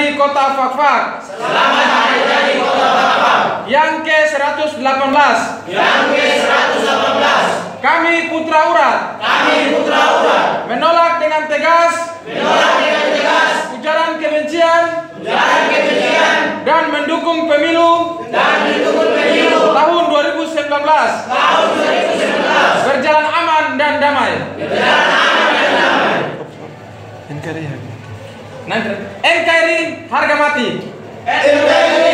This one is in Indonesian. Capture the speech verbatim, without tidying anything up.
Jadi Kota Fakfak. Selamat Hari Jadi Kota Fakfak. Yang ke seratus delapan belas. Yang ke seratus delapan belas. Kami Putra Urat. Kami Putra Urat. Menolak dengan tegas. Menolak dengan tegas. Ujaran kebencian. Ujaran kebencian. Dan mendukung pemilu. Dan mendukung pemilu. Tahun dua ribu sembilan belas. Tahun dua ribu sembilan belas. Berjalan aman dan damai. Berjalan aman dan damai. N K R I harga mati. N K R I